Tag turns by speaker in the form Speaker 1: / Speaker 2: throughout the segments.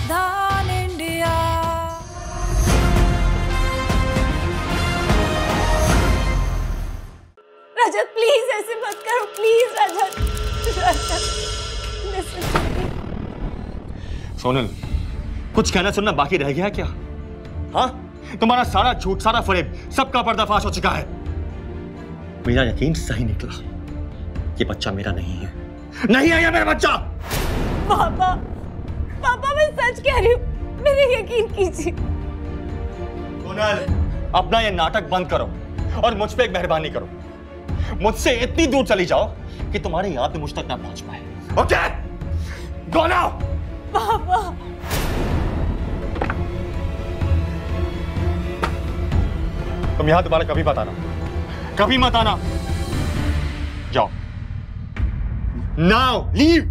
Speaker 1: सावधान India. Rajat please ऐसे मत करो, प्लीज रजत।
Speaker 2: सोनल, कुछ कहना सुनना बाकी रह गया क्या? हाँ, तुम्हारा सारा झूठ, सारा फरेब, सबका पर्दाफाश हो चुका है। मेरा यकीन सही निकला, ये बच्चा मेरा नहीं है। नहीं है ये मेरा बच्चा।
Speaker 1: पापा, पापा मैं सच कह रही हूँ, मेरे यकीन कीजिए।
Speaker 2: सोनल, अपना ये नाटक बंद करो और मुझ पे एक मेहरबानी करो। मुझसे इतनी दूर चली जाओ कि तुम्हारी याद मुझ तक ना पहुंच पाए। ओके? Go now.
Speaker 1: पापा,
Speaker 2: तुम यहां दोबारा कभी मत आना, कभी मत आना। जाओ। Now leave.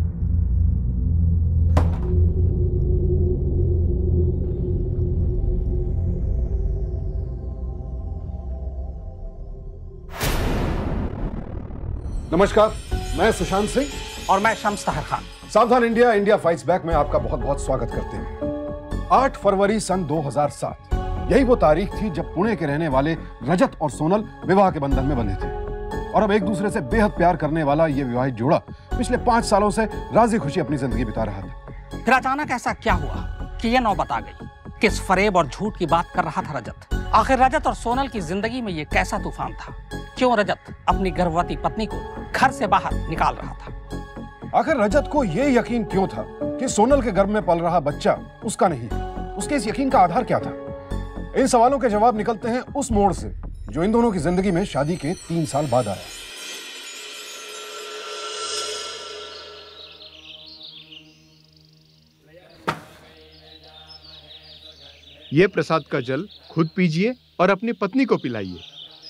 Speaker 3: नमस्कार, मैं सुशांत सिंह
Speaker 4: और मैं शम्स ताहर खान।
Speaker 3: सावधान इंडिया, इंडिया फाइट्स बैक में आपका बहुत बहुत स्वागत करते हैं। 8 फरवरी सन 2007 यही वो तारीख थी जब पुणे के रहने वाले रजत और सोनल विवाह के बंधन में बंधे थे और अब एक दूसरे से बेहद प्यार करने वाला ये विवाहित जोड़ा पिछले 5 सालों से राजी खुशी अपनी जिंदगी बिता रहा था।
Speaker 4: फिर अचानक ऐसा क्या हुआ कि ये नौबत आ गई? किस फरेब और झूठ की बात कर रहा था रजत? आखिर रजत और सोनल की जिंदगी में ये कैसा तूफान था? क्यों रजत अपनी गर्भवती पत्नी को घर से बाहर निकाल रहा था?
Speaker 3: आखिर रजत को यह यकीन क्यों था कि सोनल के गर्भ में पल रहा बच्चा उसका नहीं है? उसके इस यकीन का आधार क्या था? इन सवालों के जवाब निकलते हैं उस मोड़ से जो इन दोनों की जिंदगी में शादी के 3 साल बाद आया।
Speaker 5: ये प्रसाद का जल खुद पीजिए और अपनी पत्नी को पिलाइए।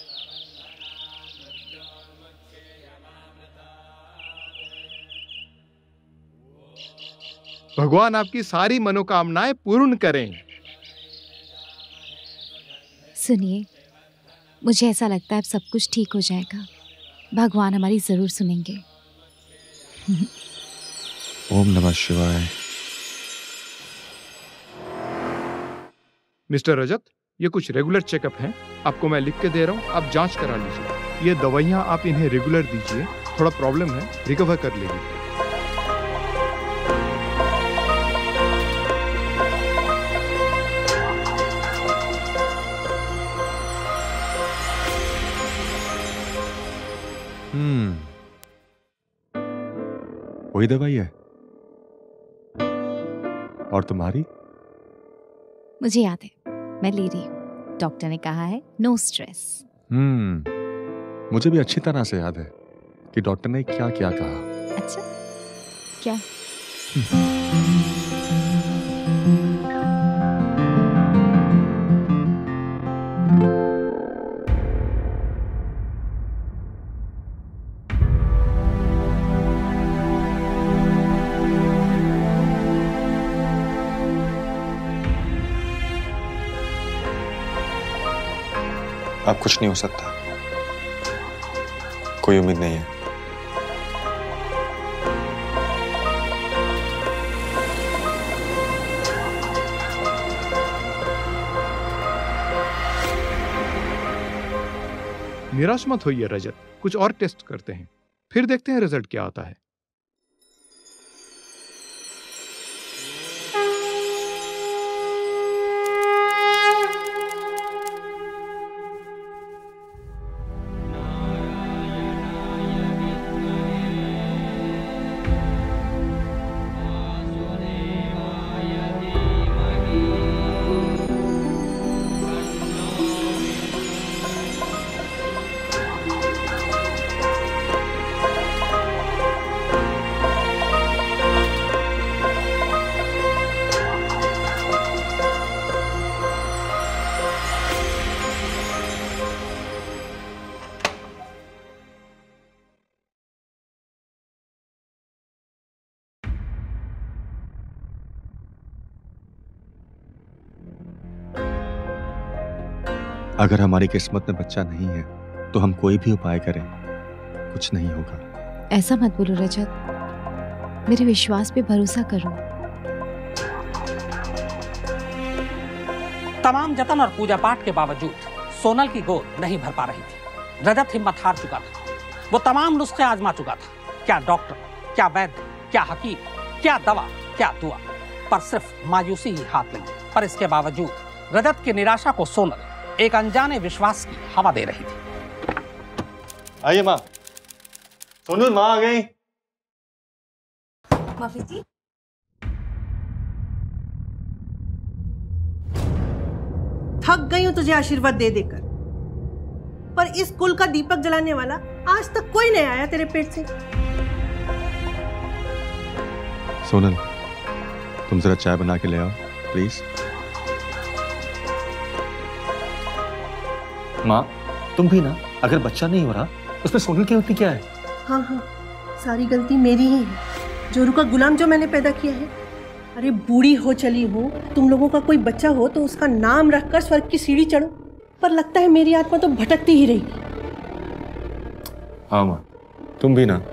Speaker 5: भगवान आपकी सारी मनोकामनाएं पूर्ण करें।
Speaker 6: सुनिए, मुझे ऐसा लगता है अब सब कुछ ठीक हो जाएगा। भगवान हमारी जरूर सुनेंगे।
Speaker 2: ओम नमः शिवाय।
Speaker 5: मिस्टर रजत, ये कुछ रेगुलर चेकअप हैं, आपको मैं लिख के दे रहा हूँ, आप जांच करा लीजिए। ये दवाइयाँ आप इन्हें रेगुलर दीजिए, थोड़ा प्रॉब्लम है, रिकवर कर लेगी।
Speaker 2: वही दवाई है। और तुम्हारी?
Speaker 6: मुझे याद है, मैं ले रही हूँ। डॉक्टर ने कहा है नो स्ट्रेस।
Speaker 2: मुझे भी अच्छी तरह से याद है कि डॉक्टर ने क्या क्या कहा।
Speaker 6: अच्छा, क्या?
Speaker 2: अब कुछ नहीं हो सकता, कोई उम्मीद नहीं है।
Speaker 5: निराश मत होइए रजत, कुछ और टेस्ट करते हैं, फिर देखते हैं रिजल्ट क्या आता है।
Speaker 2: अगर हमारी किस्मत में बच्चा नहीं है तो हम कोई भी उपाय करें, कुछ नहीं होगा।
Speaker 6: ऐसा मत बोलो रजत, मेरे विश्वास पे भरोसा करो।
Speaker 4: तमाम जतन और पूजा पाठ के बावजूद सोनल की गोद नहीं भर पा रही थी। रजत हिम्मत हार चुका था। वो तमाम नुस्खे आजमा चुका था। क्या डॉक्टर, क्या वैद्य, क्या हकीम, क्या दवा, क्या दुआ, पर सिर्फ मायूसी ही हाथ लगी। पर इसके बावजूद रजत की निराशा को सोनल एक अनजाने विश्वास की हवा दे रही थी।
Speaker 2: आइए माँ। सोनल, माँ आ गई।
Speaker 1: माफी जी।
Speaker 7: थक गई हूं तुझे आशीर्वाद दे देकर, पर इस कुल का दीपक जलाने वाला आज तक कोई नहीं आया तेरे पेट से।
Speaker 2: सोनल, तुम जरा चाय बना के ले आओ प्लीज। माँ, तुम भी ना, अगर बच्चा नहीं हो रहा उसमें सोनल की गलती क्या है?
Speaker 7: हाँ हाँ, सारी गलती मेरी ही है। जोरू का गुलाम जो मैंने पैदा किया है। अरे बूढ़ी हो चली हूँ, तुम लोगों का कोई बच्चा हो तो उसका नाम रखकर स्वर्ग की सीढ़ी चढ़ो, पर लगता है मेरी आत्मा तो भटकती ही रहेगी।
Speaker 2: हाँ माँ, तुम भी ना।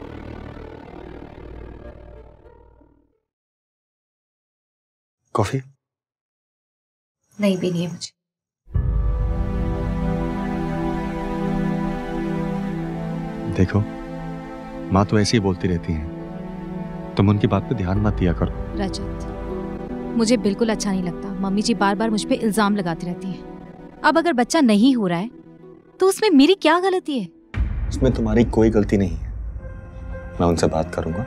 Speaker 2: कॉफी?
Speaker 6: नहीं पीनी है मुझे।
Speaker 2: देखो, माँ तो ऐसे ही बोलती रहती हैं, तुम उनकी बात पे ध्यान मत दिया करो।
Speaker 6: रजत, मुझे बिल्कुल अच्छा नहीं लगता। मम्मी जी बार बार मुझ पे इल्जाम लगाती रहती हैं। अब अगर बच्चा नहीं हो रहा है तो उसमें मेरी क्या गलती है?
Speaker 2: उसमें तुम्हारी कोई गलती नहीं है। मैं उनसे बात करूंगा।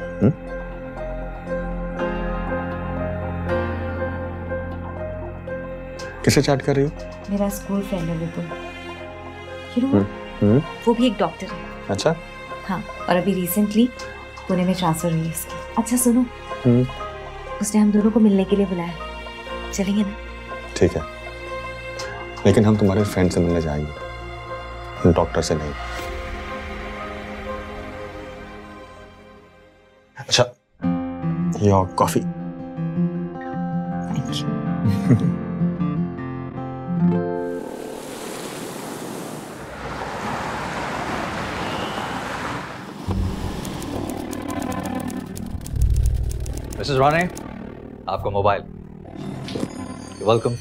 Speaker 2: किसे चैट कर रही हो?
Speaker 6: मेरा स्कूल फ्रेंड है विपुल। You know what? वो भी एक डॉक्टर है।
Speaker 2: अच्छा।
Speaker 6: हाँ, और अभी रिसेंटली पुणे में ट्रांसफर हुई उसकी। अच्छा सुनो, उसने हम दोनों को मिलने के लिए बुलाया, चलेंगे ना?
Speaker 2: ठीक है, लेकिन हम तुम्हारे फ्रेंड से मिलने जाएंगे, डॉक्टर से नहीं। अच्छा, your coffee.
Speaker 6: Thank you.
Speaker 8: Mrs Rane, आपका मोबाइल। वेलकम।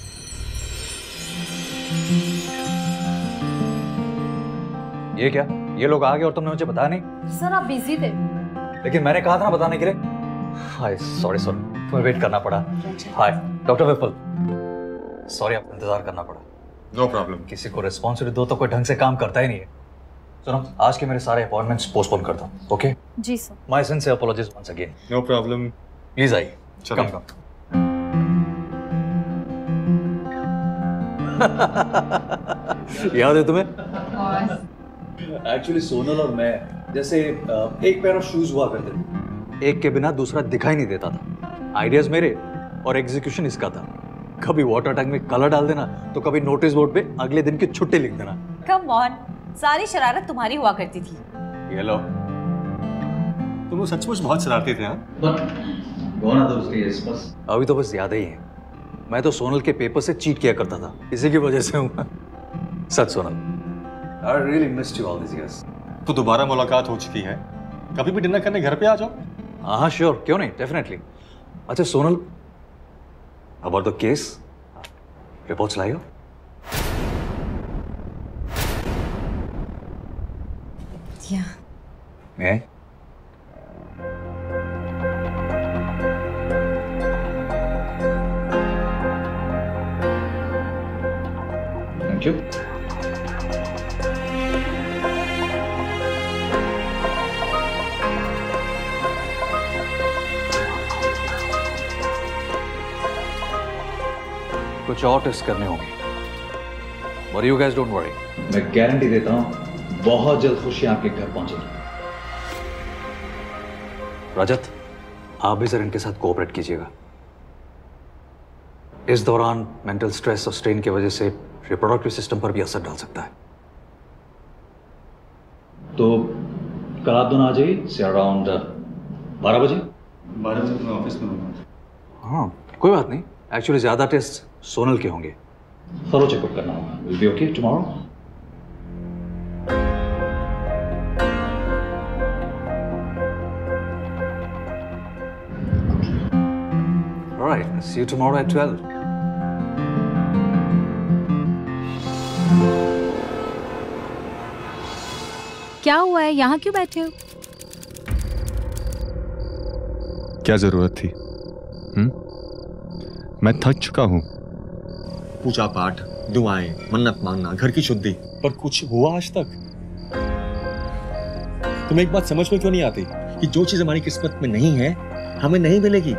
Speaker 8: ये क्या? ये लोग आ गए और तुमने मुझे बताया नहीं?
Speaker 1: सर आप बिजी थे।
Speaker 8: लेकिन मैंने कहा था ना बताने के लिए। हाय, सॉरी तुम्हें वेट करना पड़ा। हाय डॉक्टर विपुल, सॉरी आपको इंतजार करना पड़ा।
Speaker 2: No problem.
Speaker 8: किसी को रिस्पॉन्सिबिलिटी दो तो कोई ढंग से काम करता ही नहीं है। सुनो, आज के मेरे सारे अपॉइंटमेंट्स पोस्टपोन कर दो। ओके?
Speaker 1: जी sir.
Speaker 8: My sincere apologies once again.
Speaker 2: No problem.
Speaker 8: Please आइए।
Speaker 2: चलो।
Speaker 8: कम। याद है तुम्हें? एक्चुअली सोनल और मैं जैसे एक पेयर ऑफ शूज हुआ करते थे। एक के बिना दूसरा दिखाई नहीं देता था। आइडियाज मेरे और एग्जीक्यूशन इसका था। कभी वाटर टैंक में कलर डाल देना तो कभी नोटिस बोर्ड पे अगले दिन की छुट्टी लिख देना।
Speaker 1: कम ऑन, सारी शरारत तुम्हारी हुआ करती थी।
Speaker 8: ये लो।
Speaker 2: तुम सचमुच बहुत शरारती थे।
Speaker 8: अभी तो बस याद ही है। मैं तो सोनल के पेपर से चीट किया करता था, इसी की वजह से हूँ। सच Sonal, I really missed you all these years.
Speaker 2: तो दोबारा मुलाकात हो चुकी है, कभी भी डिनर करने घर पे आ जाओ।
Speaker 8: हाँ श्योर, क्यों नहीं, डेफिनेटली। अच्छा Sonal, about the case, reports लाई हो?
Speaker 6: या
Speaker 8: मैं थैंक यू। कुछ और टेस्ट करने होंगे, but you guys don't worry.
Speaker 9: मैं गारंटी देता हूं बहुत जल्द खुशियां आपके घर पहुंचेगी।
Speaker 8: रजत, आप भी सर इनके साथ कोऑपरेट कीजिएगा। इस दौरान मेंटल स्ट्रेस और स्ट्रेन की वजह से रिप्रोडक्टिव सिस्टम पर भी असर डाल सकता है।
Speaker 9: तो कल आप दोनों आ जाइए से अराउंड 12 बजे।
Speaker 2: 12 बजे मैं ऑफिस में हूँ।
Speaker 8: हाँ कोई बात नहीं, एक्चुअली ज्यादा टेस्ट सोनल के होंगे।
Speaker 9: थोड़ा चेकअप करना होगा। Will be okay tomorrow.
Speaker 8: All right, see you tomorrow at 12.
Speaker 6: क्या हुआ है? यहाँ क्यों बैठे हो?
Speaker 5: क्या जरूरत थी? मैं थक चुका हूं।
Speaker 2: पूजा पाठ, दुआएं, मन्नत मांगना, घर की शुद्धि, पर कुछ हुआ आज तक? तुम्हें एक बात समझ में क्यों नहीं आती कि जो चीज हमारी किस्मत में नहीं है हमें नहीं मिलेगी?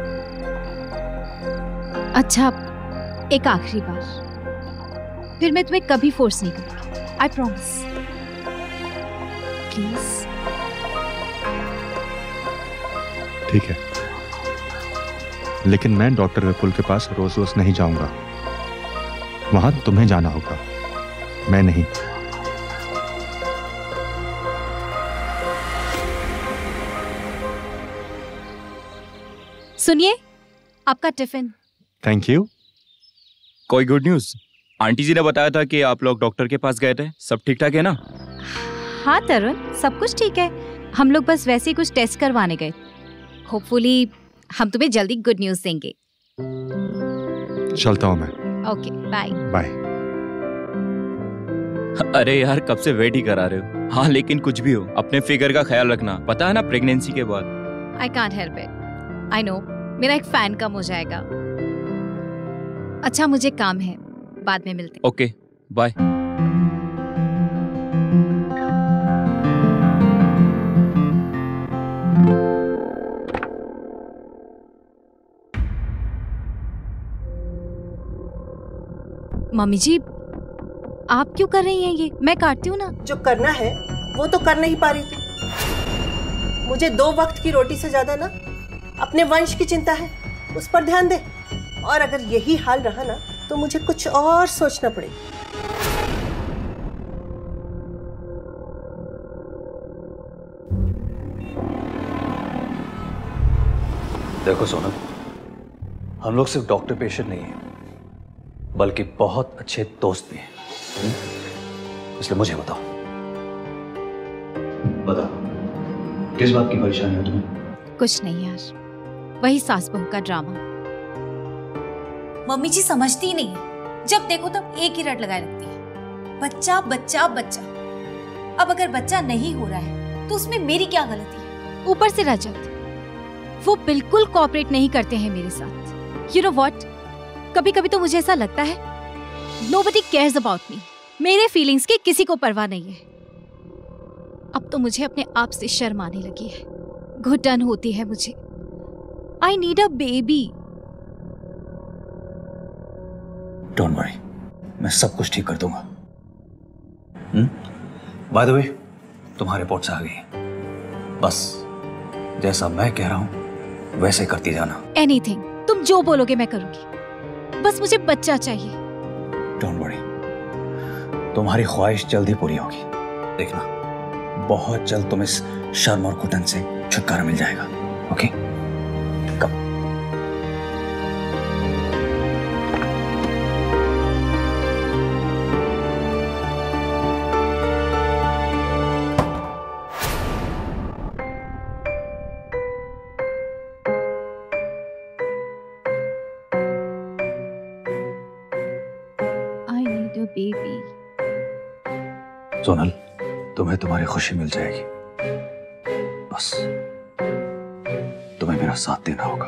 Speaker 6: अच्छा, एक आखिरी बार, फिर मैं तुम्हें कभी फोर्स नहीं करूंगी। I promise. प्लीज।
Speaker 5: ठीक है, लेकिन मैं डॉक्टर विपुल के पास रोज रोज नहीं जाऊंगा। वहां तुम्हें जाना होगा, मैं नहीं।
Speaker 6: सुनिए, आपका टिफिन।
Speaker 5: Thank you.
Speaker 10: कोई गुड न्यूज? आंटी जी ने बताया था कि आप लोग डॉक्टर के पास गए थे, सब ठीक ठाक है ना?
Speaker 6: हाँ तरुण, सब कुछ ठीक है। हम लोग बस वैसे ही कुछ टेस्ट करवाने गए। होपफुली हम तुम्हें जल्दी गुड न्यूज देंगे।
Speaker 5: चलता हूं मैं।
Speaker 6: Okay, bye.
Speaker 5: बाय।
Speaker 10: अरे यार, कब से वेट ही करा रहे हो। हाँ, लेकिन कुछ भी हो, अपने फिगर का ख्याल रखना। पता है ना, प्रेगनेंसी के बाद।
Speaker 6: I can't help it. I know, मेरा एक फैन कम हो जाएगा। अच्छा, मुझे काम है, बाद में मिलते हैं।
Speaker 10: Okay, bye.
Speaker 6: मम्मी जी, आप क्यों कर रही हैं ये? मैं काटती हूँ ना।
Speaker 7: जो करना है वो तो कर नहीं पा रही थी। मुझे 2 वक्त की रोटी से ज्यादा ना अपने वंश की चिंता है, उस पर ध्यान दे। और अगर यही हाल रहा ना तो मुझे कुछ और सोचना पड़ेगा।
Speaker 8: देखो सोनल, हम लोग सिर्फ डॉक्टर पेशेंट नहीं है, बल्कि बहुत अच्छे दोस्त भी हैं। इसलिए मुझे बताओ किस बात की परेशानी है तुम्हें?
Speaker 6: कुछ नहीं यार, वही सास बहू का ड्रामा।
Speaker 1: मम्मी जी समझती ही नहीं है, जब देखो तब एक ही रट लगाए रखती है, बच्चा बच्चा बच्चा। अब अगर बच्चा नहीं हो रहा है तो उसमें मेरी क्या गलती है?
Speaker 6: ऊपर से रजत, वो बिल्कुल कोऑपरेट नहीं करते हैं मेरे साथ। यू नो व्हाट, कभी कभी तो मुझे ऐसा लगता है नोबडी केयर्स अबाउट मी। मेरे फीलिंग्स की किसी को परवाह नहीं है। अब तो मुझे अपने आप से शर्म आने लगी है, घुटन होती है मुझे। I need a baby.
Speaker 8: Don't worry, मैं सब कुछ ठीक कर दूंगा। बाय द वे, तुम्हारे रिपोर्ट्स आ गई हैं। बस जैसा मैं कह रहा हूं वैसे करती जाना।
Speaker 6: एनीथिंग, तुम जो बोलोगे मैं करूंगी। बस मुझे बच्चा चाहिए।
Speaker 8: डोंट वरी, तुम्हारी ख्वाहिश जल्दी पूरी होगी। देखना, बहुत जल्द तुम्हें इस शर्म और घुटन से छुटकारा मिल जाएगा। ओके, कब?
Speaker 6: I need a baby.
Speaker 8: Sonal, तुम्हें तुम्हारी खुशी मिल जाएगी। बस तुम्हें मेरा साथ देना होगा।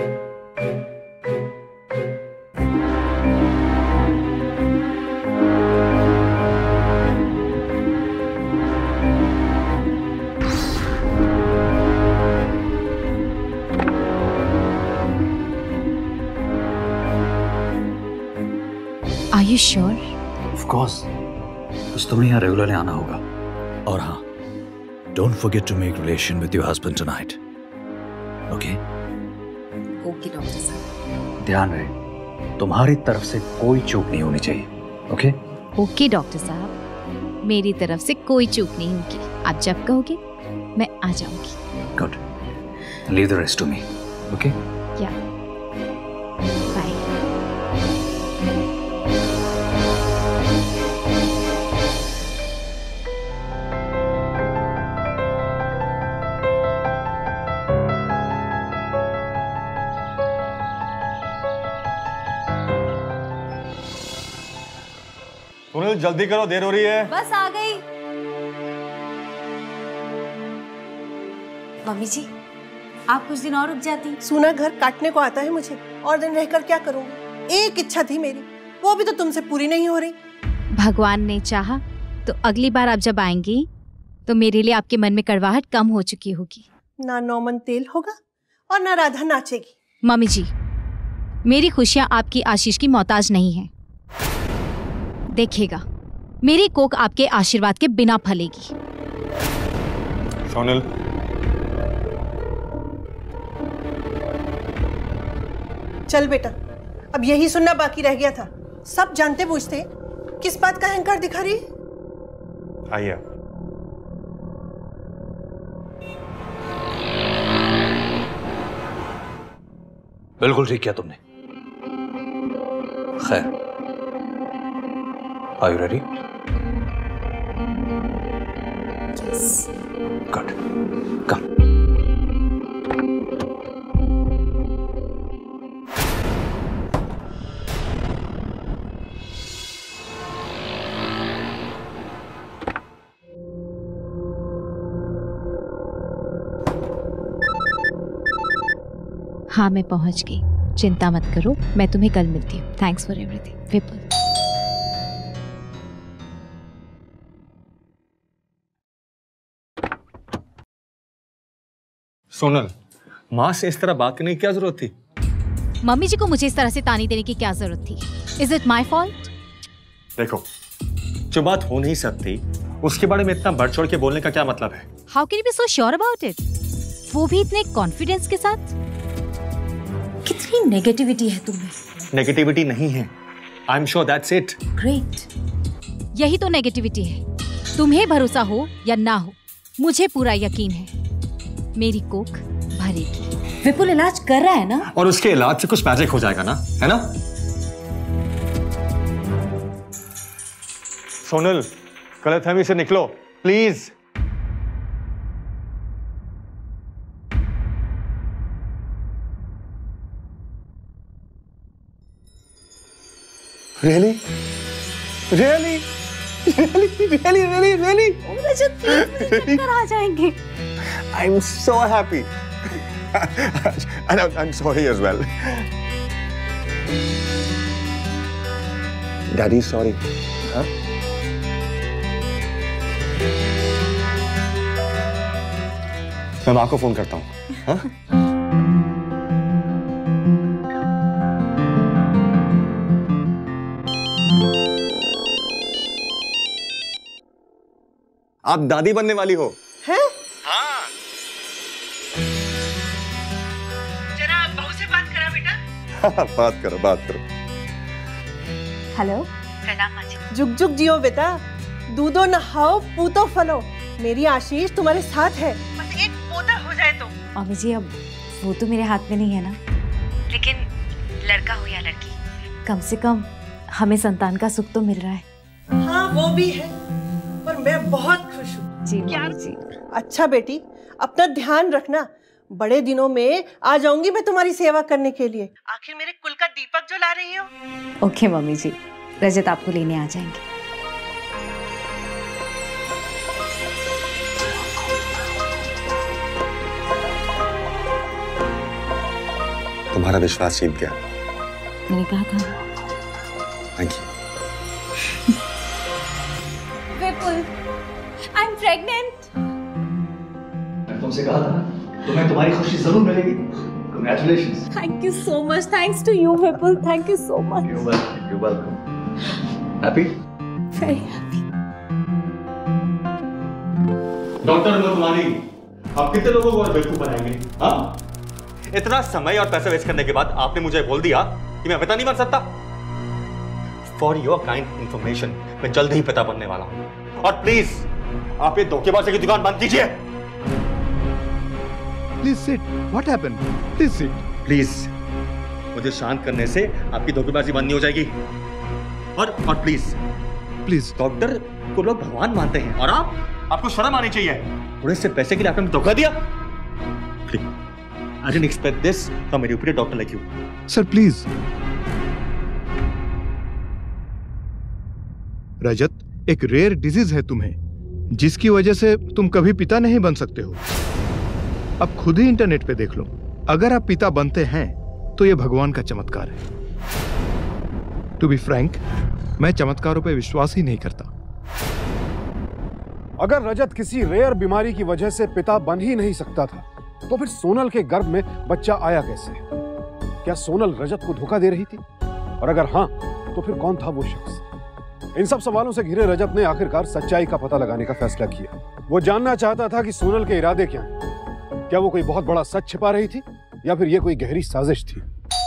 Speaker 6: Are you sure?
Speaker 8: Of course, बस तुम्हें यहाँ रेगुलरली आना होगा। और हाँ, don't forget to make relation with your husband tonight. Okay?
Speaker 1: Okay doctor साहब।
Speaker 8: ध्यान रहे, तुम्हारी तरफ से कोई चूक नहीं होनी चाहिए। ओके?
Speaker 6: ओके डॉक्टर साहब, मेरी तरफ से कोई चूक नहीं होगी। आप जब कहोगे मैं आ जाऊंगी।
Speaker 8: Good. Leave the rest to me. Okay?
Speaker 6: या बाय।
Speaker 2: सुनील, जल्दी करो, देर हो रही है।
Speaker 1: बस आ गई। मम्मी जी, आप कुछ दिन और रुक जाती।
Speaker 7: सुना घर काटने को आता है मुझे, और दिन रहकर क्या करूँगी? एक इच्छा थी मेरी, वो भी तो तुमसे पूरी नहीं हो रही।
Speaker 6: भगवान ने चाहा तो अगली बार आप जब आएंगी तो मेरे लिए आपके मन में कड़वाहट कम हो चुकी होगी।
Speaker 7: ना नौमन तेल होगा और ना राधा नाचेगी।
Speaker 6: मम्मी जी, मेरी खुशियां आपकी आशीष की मोहताज नहीं है। देखिएगा, मेरी कोक आपके आशीर्वाद के बिना फलेगी।
Speaker 2: सोनल,
Speaker 7: चल बेटा, अब यही सुनना बाकी रह गया था। सब जानते बूझते किस बात का अहंकार दिखा रही?
Speaker 2: आइए।
Speaker 8: बिल्कुल ठीक किया तुमने। खैर, are you ready? Good, come.
Speaker 6: हाँ, मैं पहुंच गई। चिंता मत करो, मैं तुम्हें कल मिलती हूँ। Thanks for everything, Vipul.
Speaker 2: Sonal, माँ से इस तरह बात करने की क्या जरूरत थी?
Speaker 6: मम्मी जी को मुझे इस तरह से ताने देने की क्या जरूरत थी? Is it my fault?
Speaker 2: देखो, जो बात हो नहीं सकती उसके बारे में इतना बढ़ चढ़ के बोलने का क्या मतलब है?
Speaker 6: How can you be so sure about it? वो भी इतने कॉन्फिडेंस के साथ।
Speaker 1: कितनी नेगेटिविटी है तुम्हें।
Speaker 2: नेगेटिविटी नहीं है, I am sure that's it.
Speaker 6: Great, यही तो नेगेटिविटी है। तुम्हें भरोसा हो या ना हो, मुझे पूरा यकीन है मेरी कोक भरेगी।
Speaker 1: विपुल इलाज कर रहा है ना,
Speaker 2: और उसके इलाज से कुछ मैजिक हो जाएगा ना, है ना? सोनल, गलतफहमी से निकलो प्लीज। Really? Really? Really?
Speaker 6: चक्कर आ जाएंगे।
Speaker 2: I'm so happy. And I'm sorry as well. Daddy's sorry. Huh? मैं माँ को फोन करता हूँ। हाँ? आप दादी बनने वाली हो?
Speaker 7: हैं?
Speaker 2: हाँ।
Speaker 7: जरा बहू से बात करा बेटा।
Speaker 2: बात करो।
Speaker 6: हेलो,
Speaker 1: प्रणाम माँ जी।
Speaker 7: जुग जुग जियो बेटा, दूधो नहाओ पूतो फलो। मेरी आशीष तुम्हारे साथ है, बस एक पोता हो जाए तो।
Speaker 1: मम्मी जी, अब वो तो मेरे हाथ में नहीं है ना, लेकिन लड़का हो या लड़की, कम से कम हमें संतान का सुख तो मिल रहा है।
Speaker 7: हाँ, वो भी है, पर मैं बहुत खुश हूँ।
Speaker 1: जी मम्मी जी।
Speaker 7: अच्छा बेटी, अपना ध्यान रखना। बड़े दिनों में आ जाऊंगी मैं तुम्हारी सेवा करने के लिए। आखिर मेरे कुल का दीपक जो ला रही हो।
Speaker 1: ओके मम्मी जी, रजत आपको लेने आ जाएंगे।
Speaker 2: तुम्हारा विश्वास जीत गया।
Speaker 1: मैंने कहा था।
Speaker 2: Thank you.
Speaker 1: Vipul, I am pregnant.
Speaker 8: मैंने तुमसे कहा था ना, तुम्हें तुम्हारी खुशी जरूर मिलेगी। Congratulations.
Speaker 1: Thank you so much. Thanks to you Vipul, thank you so much.
Speaker 8: You're welcome. Happy?
Speaker 1: Very happy.
Speaker 2: Doctor Motwani, आप कितने लोगों को और बेवकूफ बनाएंगे? हाँ? इतना समय और पैसा वेस्ट करने के बाद आपने मुझे बोल दिया कि मैं पिता नहीं बन सकता। फॉर योर काइंड इंफॉर्मेशन, मैं जल्द ही पिता बनने वाला हूं। और प्लीज आप ये धोखेबाजी की दुकान बंद कीजिए।
Speaker 5: Please sit. What happened? Please sit.
Speaker 2: Please, मुझे शांत करने से आपकी धोखेबाजी बंद नहीं हो जाएगी। और प्लीज डॉक्टर को लोग भगवान मानते हैं, और आपको शर्म आनी चाहिए। थोड़े से पैसे के लिए आपने धोखा दिया। Please, I didn't expect this from a reputed doctor like you.
Speaker 5: Sir please. Rajat, एक रेयर डिजीज है तुम्हें, जिसकी वजह से तुम कभी पिता नहीं बन सकते हो। अब खुद ही इंटरनेट पे देख लो, अगर आप पिता बनते हैं तो ये भगवान का चमत्कार है। टू बी फ्रैंक, मैं चमत्कारों पे विश्वास ही नहीं करता।
Speaker 3: अगर रजत किसी रेयर बीमारी की वजह से पिता बन ही नहीं सकता था, तो फिर सोनल के गर्भ में बच्चा आया कैसे? क्या सोनल रजत को धोखा दे रही थी? और अगर हाँ, तो फिर कौन था वो शख्स? इन सब सवालों से घिरे रजत ने आखिरकार सच्चाई का पता लगाने का फैसला किया। वो जानना चाहता था कि सोनल के इरादे क्या हैं। क्या वो कोई बहुत बड़ा सच छिपा रही थी, या फिर ये कोई गहरी साजिश थी?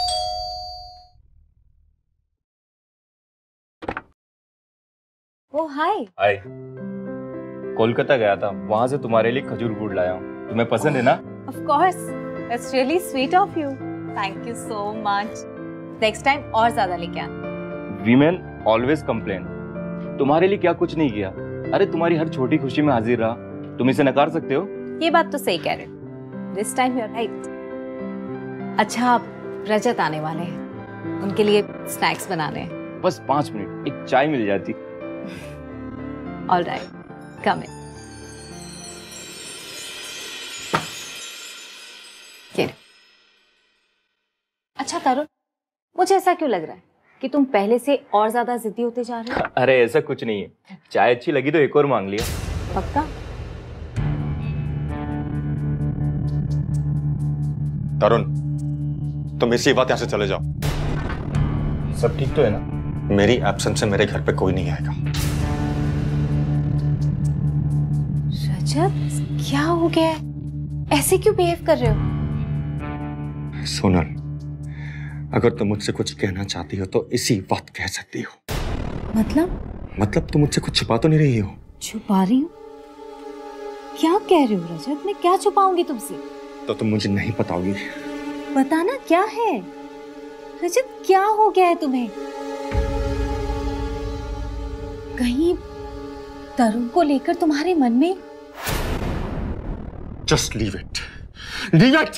Speaker 1: ओ हाय।
Speaker 10: हाय। कोलकाता गया था, वहां से तुम्हारे लिए खजूर गुड़ लाया हूँ। तुम्हें पसंद है ना?
Speaker 1: Of course, that's really sweet of you. Thank you so much. Next time और ज्यादा लेके आना।
Speaker 10: Women always complain. तुम्हारे लिए क्या कुछ नहीं किया? अरे तुम्हारी हर छोटी खुशी में हाजिर रहा। तुम इसे नकार सकते हो?
Speaker 1: ये बात तो सही कह रहे हो। This time you're right. अच्छा, आप रजत आने वाले हैं, उनके लिए स्नैक्स बनाने हैं।
Speaker 10: बस 5 मिनट, एक चाय मिल जाती।
Speaker 1: All right, come in. अच्छा तरुण, मुझे ऐसा क्यों लग रहा है कि तुम पहले से और ज्यादा जिद्दी होते जा रहे हो?
Speaker 10: अरे ऐसा कुछ नहीं है, चाय अच्छी लगी तो एक और मांग लिया।
Speaker 1: पक्का?
Speaker 2: तरुण, तुम इसी बात यहाँ से चले जाओ।
Speaker 10: सब ठीक तो है ना?
Speaker 2: मेरी एब्सेंस से मेरे घर पे कोई नहीं आएगा।
Speaker 1: रजत, क्या हो गया है? ऐसे क्यों बिहेव कर रहे हो?
Speaker 2: सोनल, अगर तुम मुझसे कुछ कहना चाहती हो तो इसी वक्त कह सकती हो।
Speaker 1: मतलब
Speaker 2: तुम मुझसे कुछ छुपा तो नहीं रही हो?
Speaker 1: छुपा रही हूँ? क्या कह रहे हो रजत? मैं क्या छुपाऊंगी तुमसे?
Speaker 2: तो तुम मुझे नहीं बताओगी?
Speaker 1: बताना क्या है? रजत, क्या हो गया है तुम्हें? कहीं तरुण को लेकर तुम्हारे मन में?
Speaker 2: Just leave it. Leave it.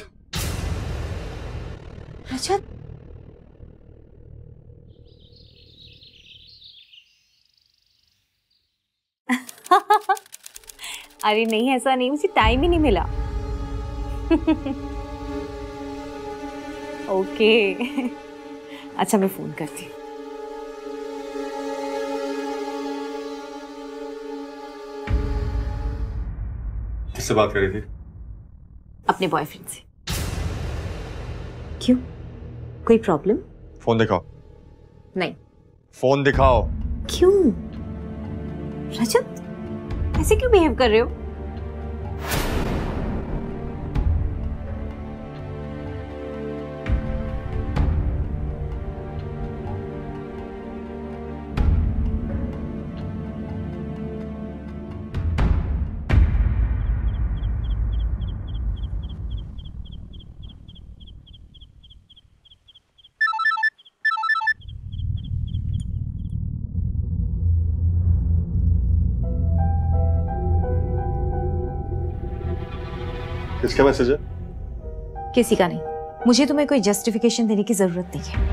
Speaker 1: रजत, अरे नहीं, ऐसा नहीं, मुझे टाइम ही नहीं मिला। ओके। अच्छा, मैं फोन करती हूँ।
Speaker 2: किससे बात कर रही थी?
Speaker 1: अपने बॉयफ्रेंड से। क्यों, कोई प्रॉब्लम?
Speaker 2: फोन दिखाओ।
Speaker 1: नहीं।
Speaker 2: फोन दिखाओ।
Speaker 1: क्यों रजत, ऐसे क्यों बिहेव कर रहे हो?
Speaker 2: किसका मैसेज है?
Speaker 1: किसी का नहीं। मुझे तुम्हें कोई जस्टिफिकेशन देने की जरूरत नहीं है।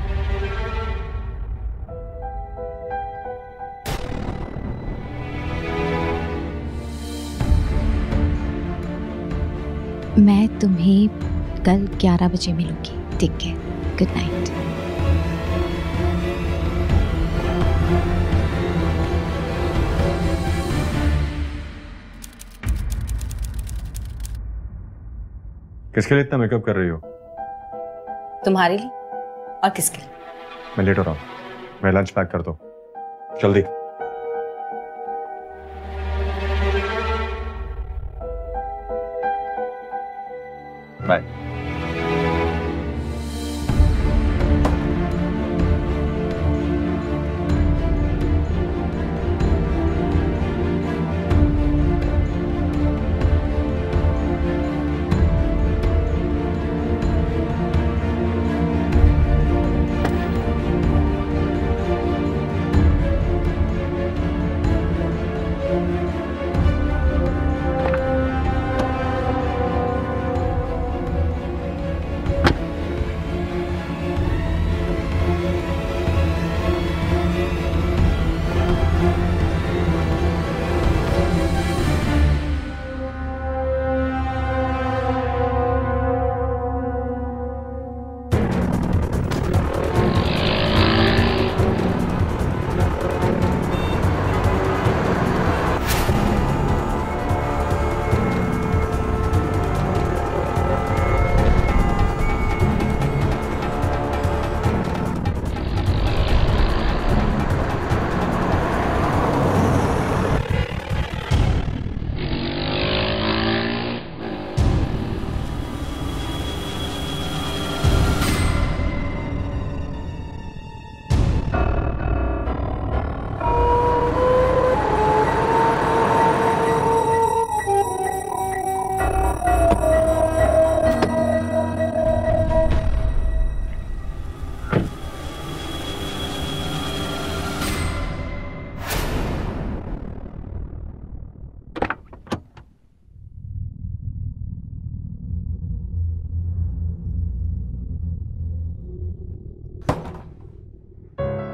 Speaker 6: मैं तुम्हें कल 11 बजे मिलूंगी। ठीक है, गुड नाइट।
Speaker 2: किसके लिए इतना मेकअप कर रही हो?
Speaker 1: तुम्हारे लिए और किसके लिए?
Speaker 2: मैं लेट हो रहा हूँ, मैं लंच पैक कर दो जल्दी। बाय।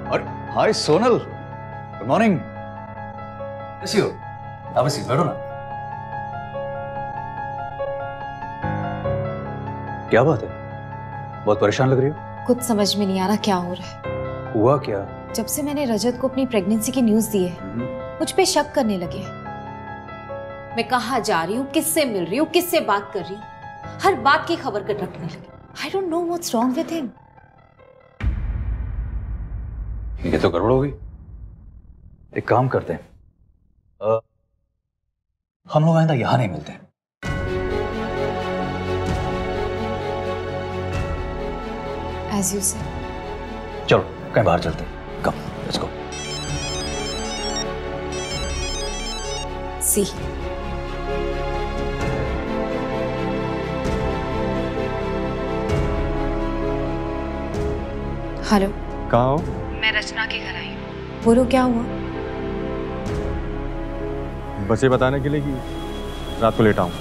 Speaker 8: और हाय सोनल, गुड मॉर्निंग। कैसी हो? आप बस बैठो ना। क्या बात है, बहुत परेशान लग रही हो।
Speaker 1: कुछ समझ में नहीं आ रहा क्या हो रहा है।
Speaker 8: हुआ क्या?
Speaker 1: जब से मैंने रजत को अपनी प्रेगनेंसी की न्यूज़ दी है, मुझ पे शक करने लगे। मैं कहाँ जा रही हूँ, किससे मिल रही हूँ, किससे बात कर रही हूँ, हर बात की खबर कर रखने लगे। I don't know what's wrong with him.
Speaker 8: ये तो गड़बड़ हो गई। एक काम करते हैं, हम लोग आइंदा यहां नहीं मिलते।
Speaker 1: As you said.
Speaker 8: चलो कहीं बाहर चलते हैं। Come, let's go.
Speaker 1: See. Hello.
Speaker 2: कहाँ हो?
Speaker 6: मैं रचना के घर आई हूँ।
Speaker 1: बोलो क्या हुआ?
Speaker 2: बस ये बताने के लिए कि रात को लेट आऊं।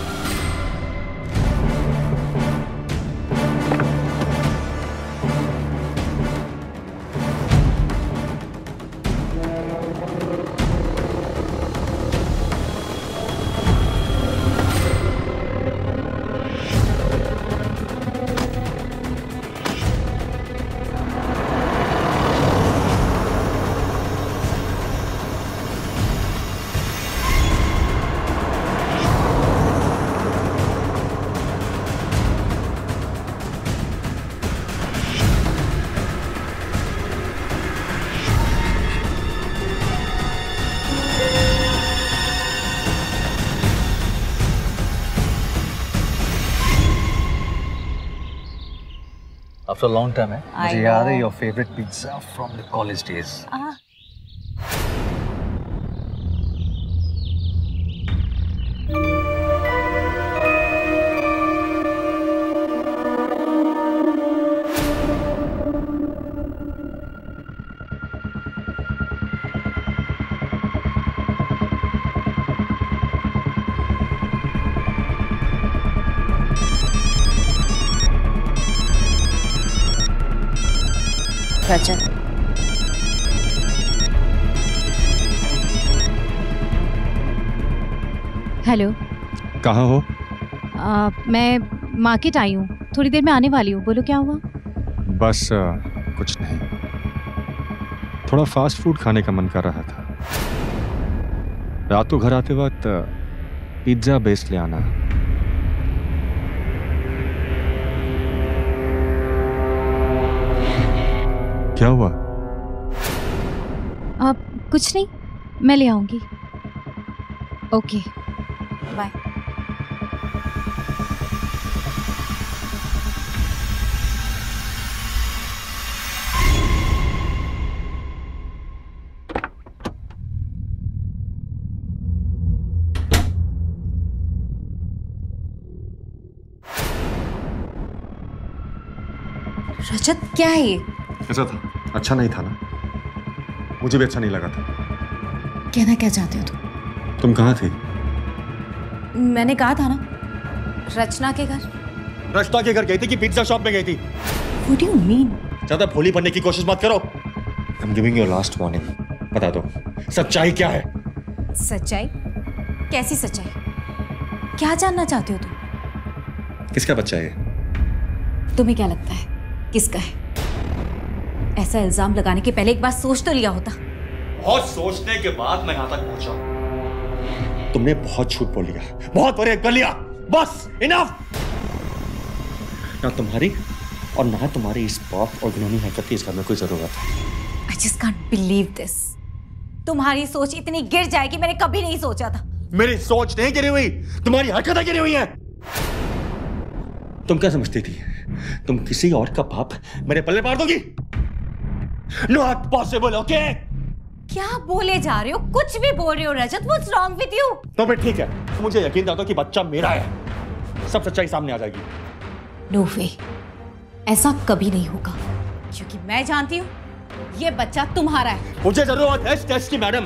Speaker 8: आफ्टर लॉन्ग टाइम है। मुझे याद है your favourite pizza from the college days.
Speaker 1: Rajat,
Speaker 6: hello.
Speaker 2: कहाँ हो?
Speaker 6: मैं मार्केट आई हूँ, थोड़ी देर में आने वाली हूँ। बोलो क्या हुआ?
Speaker 2: बस कुछ नहीं, थोड़ा फास्ट फूड खाने का मन कर रहा था। रात को घर आते वक्त पिज्जा बेस ले आना। क्या हुआ?
Speaker 6: कुछ नहीं, मैं ले आऊंगी। Okay bye.
Speaker 1: रजत क्या है ये?
Speaker 2: ऐसा था, अच्छा नहीं था ना? मुझे भी अच्छा नहीं लगा था।
Speaker 1: कहना क्या चाहते हो
Speaker 2: तुम कहाँ थी?
Speaker 1: मैंने कहा था ना, रचना के घर।
Speaker 2: रचना के घर गई थी कि पिज्जा शॉप में गई थी?
Speaker 1: What do you mean?
Speaker 2: ज्यादा भोली बनने की कोशिश मत करो। I'm giving you a last warning. बता दो, सच्चाई क्या है?
Speaker 1: सच्चाई? कैसी सच्चाई? क्या जानना चाहते हो तुम?
Speaker 2: किसका बच्चा है?
Speaker 1: तुम्हें क्या लगता है किसका है? ऐसा इल्जाम लगाने के पहले एक बार सोच तो लिया होता।
Speaker 2: बहुत सोचने के बाद मैं यहां तक पहुंचा। तुमने बहुत झूठ बोल लिया, बहुत बड़े कर लिया। बस इनफ। ना तुम्हारी और ना तुम्हारी इस पाप और घिनौनी हरकत की इस घर में कोई जरूरत है।
Speaker 1: I just can't believe this. तुम्हारी सोच इतनी गिर जाएगी मैंने कभी नहीं सोचा था।
Speaker 2: मेरी सोच नहीं गिरी हुई, तुम्हारी हरकतें गिरी हुई हैं। तुम क्या समझती थी तुम किसी और का बाप मेरे पल्ले मार दोगी? Not possible, okay?
Speaker 1: क्या बोले जा रहे हो? कुछ भी बोल रहे हो रजत। What's wrong with you?
Speaker 2: तो फिर ठीक है, मुझे यकीन था कि बच्चा मेरा है। सब सच्चाई सामने आ जाएगी।
Speaker 1: No way. ऐसा कभी नहीं होगा, क्योंकि मैं जानती हूँ ये बच्चा तुम्हारा है।
Speaker 2: मुझे जरूरत है इस टेस्ट की madam.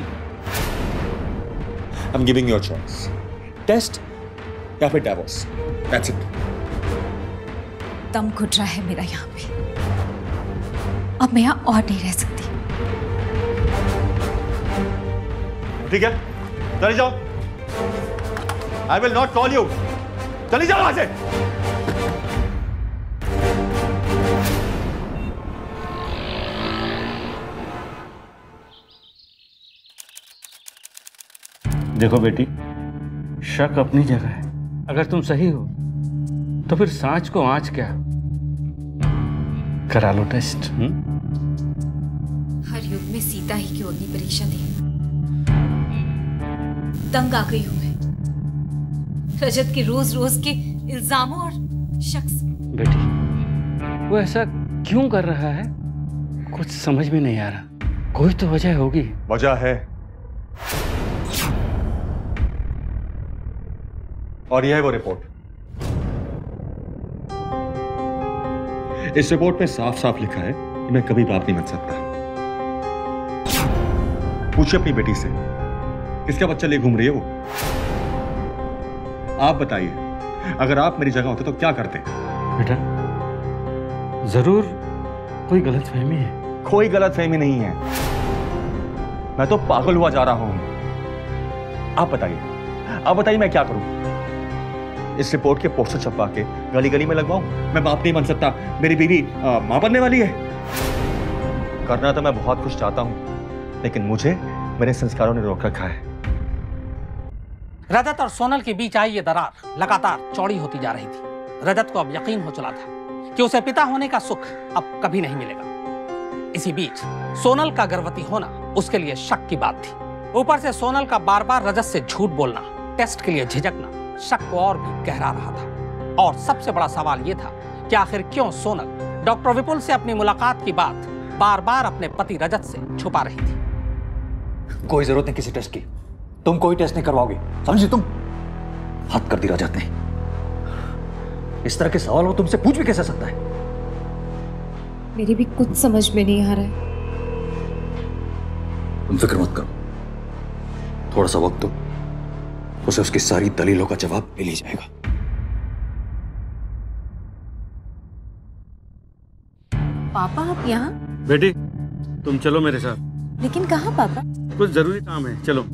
Speaker 2: I'm giving you a choice. Test या फिर डिवोर्स। That's it.
Speaker 1: दम घुट रहा है मेरा यहाँ पे। अब मैं यहाँ और नहीं रह सकती।
Speaker 2: ठीक है, चले जाओ। I will not call you. चली जाओ वहां से।
Speaker 11: देखो बेटी, शक अपनी जगह है। अगर तुम सही हो तो फिर सांच को आंच क्या, करा लो टेस्ट।
Speaker 6: हर युग में सीता ही की अग्नि परीक्षा थी। तंग आ गई हूं मैं रजत के रोज रोज के इल्जामों और शक से।
Speaker 11: बेटी, वो ऐसा क्यों कर रहा है कुछ समझ में नहीं आ रहा। कोई तो वजह होगी।
Speaker 2: वजह है, और यह है वो रिपोर्ट। इस रिपोर्ट में साफ साफ लिखा है कि मैं कभी बाप नहीं बन सकता। पूछिए अपनी बेटी से, किसका बच्चा ले घूम रही है वो? आप बताइए, अगर आप मेरी जगह होते तो क्या करते?
Speaker 11: बेटा, जरूर कोई गलतफहमी है।
Speaker 2: कोई गलतफहमी नहीं है, मैं तो पागल हुआ जा रहा हूं। आप बताइए मैं क्या करूं? इस रिपोर्ट के पोस्टर छपवा के गली गली में लगवाऊं? मैं बाप नहीं बन सकता, मेरी बीवी मां बनने वाली है। करना तो मैं बहुत कुछ चाहता हूं, लेकिन मुझे मेरे संस्कारों ने रोक रखा है।
Speaker 4: रजत और सोनल के बीच आई ये दरार लगातार चौड़ी होती जा रही थी। रजत को अब यकीन हो चला था कि उसे पिता होने का सुख अब कभी नहीं मिलेगा। इसी बीच सोनल का गर्भवती होना उसके लिए शक की बात थी। ऊपर से सोनल का बार बार रजत से झूठ बोलना, टेस्ट के लिए झिझकना शक को और भी गहरा रहा था। और सबसे बड़ा सवाल यह था कि आखिर क्यों सोनल डॉक्टर विपुल से अपनी मुलाकात की बात बार बार अपने पति रजत से छुपा रही थी।
Speaker 8: कोई जरूरत नहीं किसी टेस्ट की, तुम कोई टेस्ट नहीं करवाओगे, समझी? तुम हद कर दी रजत ने। इस तरह के सवाल वो तुमसे पूछ भी कैसे सकता है?
Speaker 1: मेरी भी कुछ समझ में नहीं आ रहा है।
Speaker 8: तुम फिक्र मत करो, थोड़ा सा वक्त दो, उसे उसकी सारी दलीलों का जवाब मिल ही जाएगा।
Speaker 1: पापा, आप यहाँ?
Speaker 11: बेटी, तुम चलो मेरे साथ।
Speaker 1: लेकिन कहाँ पापा?
Speaker 11: कुछ जरूरी काम है, चलो।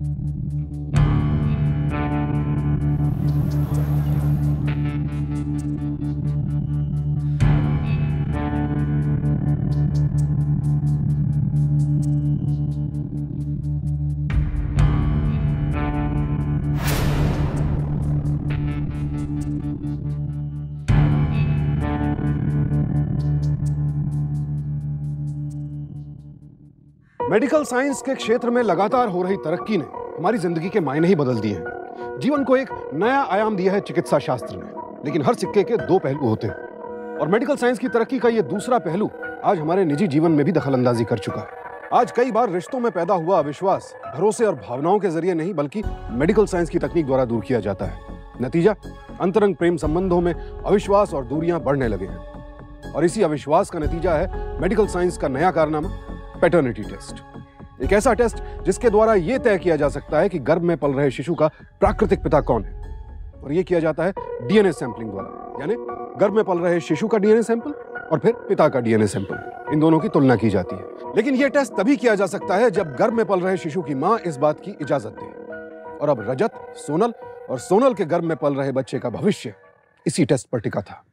Speaker 3: मेडिकल साइंस के क्षेत्र में लगातार हो रही तरक्की ने हमारी जिंदगी के मायने ही बदल दिए हैं। जीवन को एक नया आयाम दिया है चिकित्सा शास्त्र ने। लेकिन हर सिक्के के दो पहलू होते हैं, और मेडिकल साइंस की तरक्की का यह दूसरा पहलू आज हमारे निजी जीवन में भी दखलंदाजी कर चुका है। आज कई बार रिश्तों में पैदा हुआ अविश्वास भरोसे और भावनाओं के जरिए नहीं, बल्कि मेडिकल साइंस की तकनीक द्वारा दूर किया जाता है। नतीजा, अंतरंग प्रेम संबंधों में अविश्वास और दूरियां बढ़ने लगे हैं। और इसी अविश्वास का नतीजा है मेडिकल साइंस का नया कारनामा, पैटर्निटी टेस्ट। एक ऐसा टेस्ट जिसके द्वारा यह तय किया जा सकता है कि गर्भ में पल रहे शिशु का प्राकृतिक पिता कौन है। और यह किया जाता है डीएनए सैंपलिंग द्वारा, यानी गर्भ में पल रहे शिशु का डीएनए सैंपल और फिर पिता का डीएनए सैंपल, इन दोनों की तुलना की जाती है। लेकिन यह टेस्ट तभी किया जा सकता है जब गर्भ में पल रहे शिशु की मां इस बात की इजाजत दे। और अब रजत, सोनल और सोनल के गर्भ में पल रहे बच्चे का भविष्य इसी टेस्ट पर टिका था।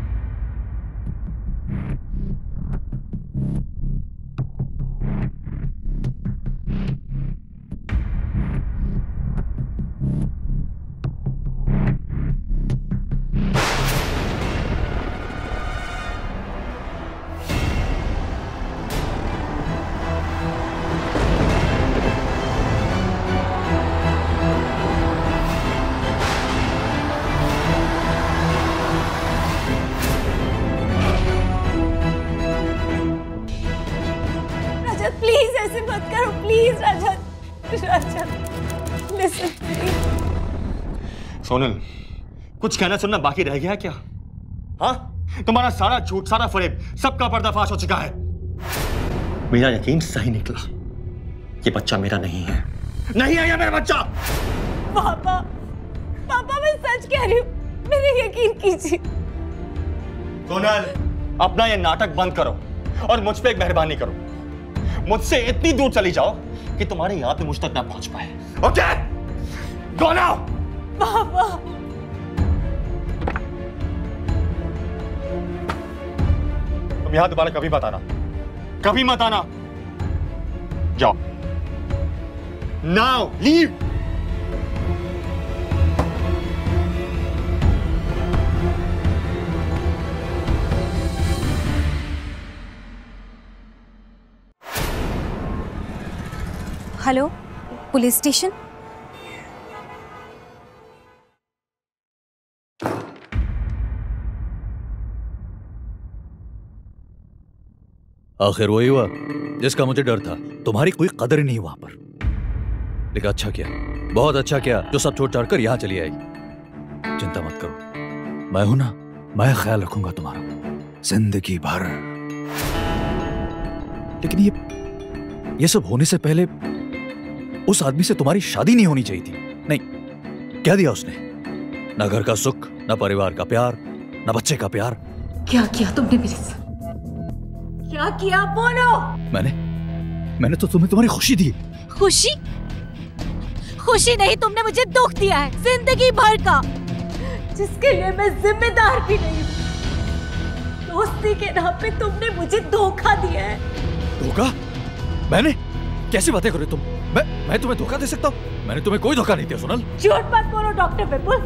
Speaker 6: प्लीज ऐसे मत करो, please Rajat, Rajat listen please.
Speaker 2: Sonal, कुछ कहना सुनना बाकी रह गया है क्या? हाँ, तुम्हारा सारा झूठ, सारा फरेब, सबका पर्दाफाश हो चुका है। मेरा यकीन सही निकला, ये बच्चा मेरा नहीं है। नहीं है ये मेरा बच्चा।
Speaker 6: पापा, पापा मैं सच कह रही हूँ, मेरे यकीन कीजिए।
Speaker 2: सोनल, अपना ये नाटक बंद करो और मुझ पे एक मेहरबानी करो। मुझसे इतनी दूर चली जाओ कि तुम्हारे याद मुझ तक ना पहुंच पाए। ओके? Go now.
Speaker 1: बाबा
Speaker 2: तुम यहां दोबारा कभी मत आना, कभी मत आना। जाओ। Now leave.
Speaker 6: Hello, police station.
Speaker 8: आखिर वही हुआ जिसका मुझे डर था। तुम्हारी कोई कदर ही नहीं वहां पर। लेकिन अच्छा किया, बहुत अच्छा किया जो सब छोड़ छाड़ कर यहां चली आई। चिंता मत करो, मैं हूं ना, मैं ख्याल रखूंगा तुम्हारा जिंदगी भर। लेकिन ये सब होने से पहले उस आदमी से तुम्हारी शादी नहीं होनी चाहिए थी। नहीं, क्या दिया उसने? ना घर का सुख, ना परिवार का प्यार, ना बच्चे का प्यार।
Speaker 1: क्या किया तुमने मेरे साथ? क्या किया बोलो?
Speaker 8: मैंने तो तुम्हें तुम्हारी खुशी दी।
Speaker 6: खुशी? खुशी नहीं, तुमने मुझे दुख दिया है जिंदगी भर का,
Speaker 1: जिसके लिए मैं जिम्मेदार भी नहीं हूँ। दोस्ती के नाम पे तुमने मुझे धोखा दिया है।
Speaker 8: धोखा? मैंने? कैसी बातें कर रहे तुम? मैं तुम्हें धोखा दे सकता हूँ? मैंने तुम्हें कोई धोखा नहीं दिया सोनल।
Speaker 1: झूठ मत बोलो डॉक्टर विपुल।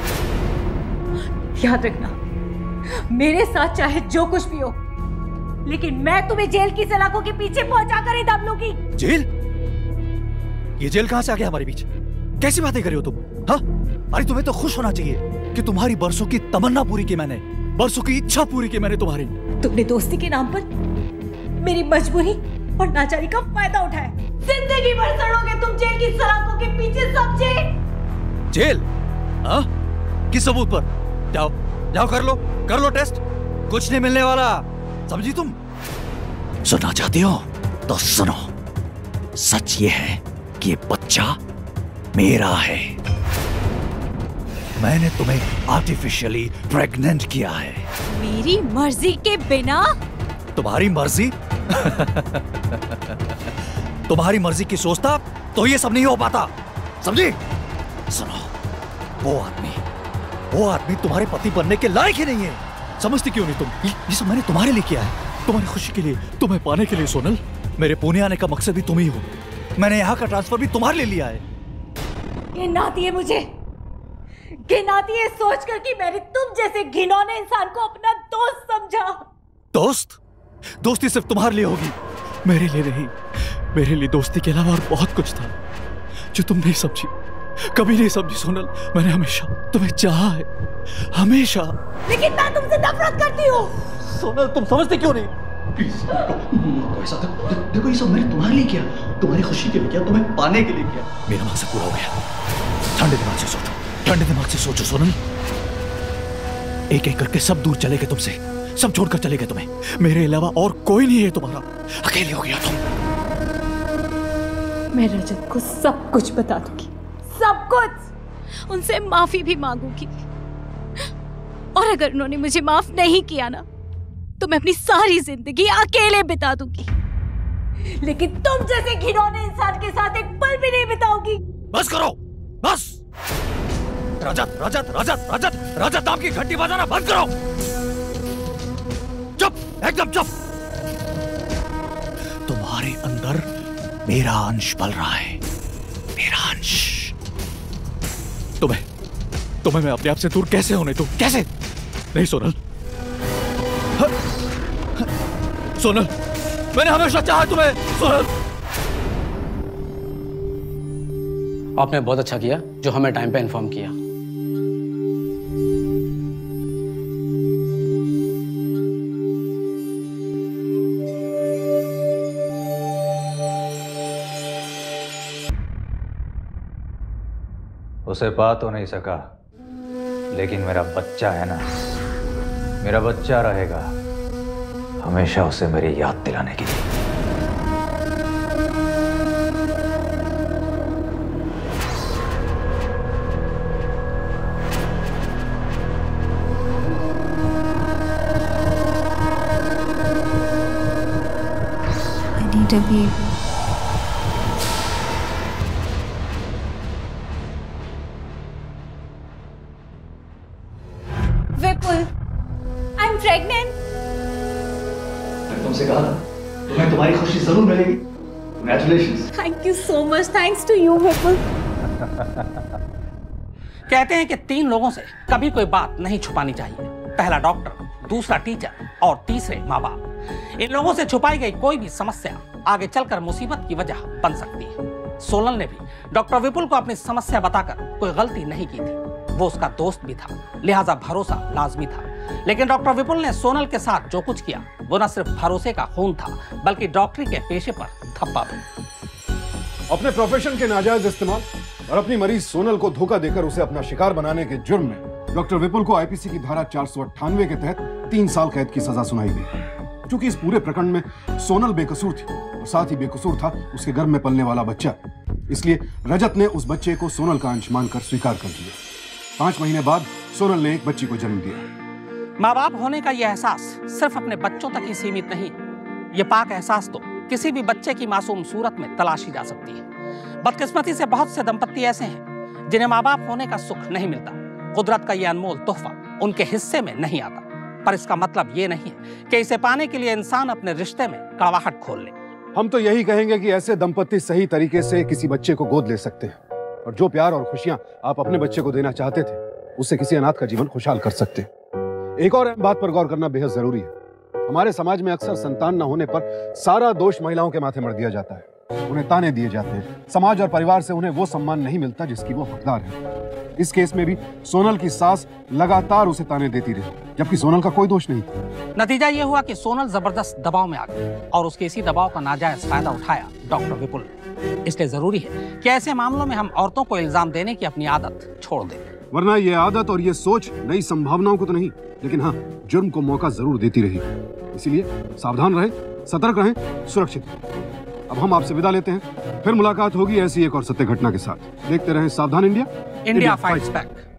Speaker 1: याद रखना, मेरे साथ चाहे जो कुछ भी हो, लेकिन मैं तुम्हें जेल की सलाखों के पीछे पहुंचा कर ही दम लूंगी।
Speaker 8: जेल? ये जेल कहां से आ गया हमारे बीच? कैसी बातें कर रही हो तुम? हाँ? अरे तुम्हें तो खुश होना चाहिए कि तुम्हारी बरसों की तमन्ना पूरी की मैंने, बरसों की इच्छा पूरी की मैंने तुम्हारी।
Speaker 1: तुमने दोस्ती के नाम पर मेरी मजबूरी और नाचारी का फायदा उठाया। जिंदगी भर सड़ोगे तुम जेल की सलाखों के पीछे, समझे?
Speaker 8: जेल? हाँ? किस सबूत पर? जाओ जाओ कर लो टेस्ट। कुछ नहीं मिलने वाला, समझी तुम? सुनना चाहती हो तो सुनो। सच ये है कि ये बच्चा मेरा है। मैंने तुम्हें आर्टिफिशियली प्रेग्नेंट किया है।
Speaker 6: मेरी मर्जी के बिना?
Speaker 8: तुम्हारी मर्जी? तुम्हारी मर्जी की सोचता तो ये सब नहीं हो पाता, समझी? सुनो, वो आदमी तुम्हारे पति बनने के लायक ही नहीं है। समझती क्यों नहीं तुम? ये सब मैंने तुम्हारे लिए किया है, तुम्हारी खुशी के लिए, तुम्हें पाने के लिए सोनल। मेरे पुणे आने का मकसद भी तुम ही हो। मैंने यहाँ का ट्रांसफर भी तुम्हारे लिए लिया है।
Speaker 1: घिनाती है मुझे, घिनाती है सोचकर कि मैंने तुम जैसे घिनौने इंसान को अपना दोस्त समझा।
Speaker 8: दोस्त? दोस्ती सिर्फ तुम्हारे लिए होगी, मेरे लिए नहीं। मेरे लिए दोस्ती के अलावा और बहुत कुछ था जो तुम नहीं समझी, कभी नहीं समझी सोनल। मैंने हमेशा तुम्हें चाहा है, हमेशा।
Speaker 1: लेकिन मैं तुमसे नफरत करती हूँ।
Speaker 8: सोनल, तुम समझते क्यों नहीं?
Speaker 9: ऐसा देखो, ये सब मैंने तुम्हारे लिए किया, तुम्हारी खुशी के लिए किया, तुम्हें पाने के लिए किया।
Speaker 8: मेरा मकसद पूरा हो गया। ठंडे दिमाग से सोचो, ठंडे दिमाग से सोचो सोनल। एक एक करके सब दूर चले गए तुमसे, सब छोड़कर चले गए तुम्हें। मेरे अलावा और कोई नहीं है तुम्हारा, अकेले हो गया तुम।
Speaker 1: मैं रजत को सब कुछ बता दूंगी, सब कुछ।
Speaker 6: उनसे माफी भी मांगूंगी, और अगर उन्होंने मुझे माफ नहीं किया ना, तो मैं अपनी सारी जिंदगी अकेले बिता दूंगी।
Speaker 1: लेकिन तुम जैसे घिनौने इंसान के साथ एक पल भी नहीं बिताऊंगी।
Speaker 8: बस करो, बस। रजत रजत रजत रजत रजत नाम की घंटी बजाना बंद करो। चुप, एकदम चुप। तुम्हारे अंदर मेरा अंश पल रहा है, मेरा अंश। तुम्हें मैं अपने आप से दूर कैसे होने दूं? कैसे? नहीं सोनल, सोनल, मैंने हमेशा चाहा तुम्हें। सोनल,
Speaker 12: आपने बहुत अच्छा किया जो हमें टाइम पे इन्फॉर्म किया।
Speaker 8: उसे पा तो नहीं सका, लेकिन मेरा बच्चा है ना, मेरा बच्चा रहेगा हमेशा उसे मेरी याद दिलाने के लिए।
Speaker 6: I need interview.
Speaker 1: Vipul, I am pregnant.
Speaker 9: मैंने तुमसे कहा था तुम्हें तुम्हारी खुशी जरूर मिलेगी। Congratulations.
Speaker 1: Thank you so much, thanks to you Vipul.
Speaker 4: कहते हैं कि 3 लोगों से कभी कोई बात नहीं छुपानी चाहिए। पहला डॉक्टर, दूसरा टीचर और तीसरे माँ बाप। इन लोगों से छुपाई गई कोई भी समस्या आगे चलकर मुसीबत की वजह बन सकती है। सोनल ने भी डॉक्टर विपुल को अपनी समस्या बताकर कोई गलती नहीं की थी। वो उसका दोस्त भी था, लिहाजा भरोसा लाजमी था। लेकिन डॉक्टर विपुल ने सोनल के साथ जो कुछ किया वो न सिर्फ भरोसे का खून था बल्कि डॉक्टरी के पेशे पर थप्पा भी।
Speaker 3: अपने प्रोफेशन के नाजायज इस्तेमाल और अपनी मरीज सोनल को धोखा देकर उसे अपना शिकार बनाने के जुर्म में डॉक्टर विपुल को आईपीसी की धारा 498 के तहत 3 साल कैद की सजा सुनाई गई। चूंकि इस पूरे प्रकरण में सोनल बेकसूर थी और साथ ही बेकसूर था उसके गर्भ में पलने वाला बच्चा, इसलिए रजत ने उस बच्चे को सोनल का अंश मानकर स्वीकार कर लिया। 5 महीने बाद सोनल ने एक बच्ची को जन्म दिया।
Speaker 4: माँ बाप होने का यह एहसास सिर्फ अपने बच्चों तक ही सीमित नहीं, ये पाक एहसास तो किसी भी बच्चे की मासूम सूरत में तलाशी जा सकती है। बदकिस्मती से बहुत से दंपत्ति ऐसे हैं जिन्हें माँ बाप होने का सुख नहीं मिलता। कुदरत का यह अनमोल तोहफा उनके हिस्से में नहीं आता, पर इसका मतलब ये नहीं है कि इसे पाने के लिए इंसान अपने रिश्ते में कड़वाहट खोल ले।
Speaker 3: हम तो यही कहेंगे कि ऐसे दंपत्ति सही तरीके से किसी बच्चे को गोद ले सकते हैं और जो प्यार और खुशियां आप अपने बच्चे को देना चाहते थे उससे किसी अनाथ का जीवन खुशहाल कर सकते हैं। एक और बात पर गौर करना बेहद जरूरी है। हमारे समाज में अक्सर संतान न होने पर सारा दोष महिलाओं के माथे मढ़ दिया जाता है, उन्हें ताने दिए जाते हैं, समाज और परिवार से उन्हें वो सम्मान नहीं मिलता जिसकी वो हकदार है। इस केस में भी सोनल की सास लगातार उसे ताने देती रही, जबकि सोनल का कोई दोष नहीं था।
Speaker 4: नतीजा यह हुआ कि सोनल जबरदस्त दबाव में आ गई और उसके इसी दबाव का नाजायज फायदा उठाया डॉक्टर विपुल ने। इसलिए जरूरी है कि ऐसे मामलों में हम औरतों को इल्जाम देने की अपनी आदत छोड़ दें,
Speaker 3: वरना ये आदत और ये सोच नई संभावनाओं को तो नहीं, लेकिन हाँ, जुर्म को मौका जरूर देती रही। इसीलिए सावधान रहें, सतर्क रहें, सुरक्षित रहें। अब हम आपसे विदा लेते हैं, फिर मुलाकात होगी ऐसी एक और सत्य घटना के साथ। देखते रहें सावधान इंडिया,
Speaker 4: इंडिया फाइट्स बैक।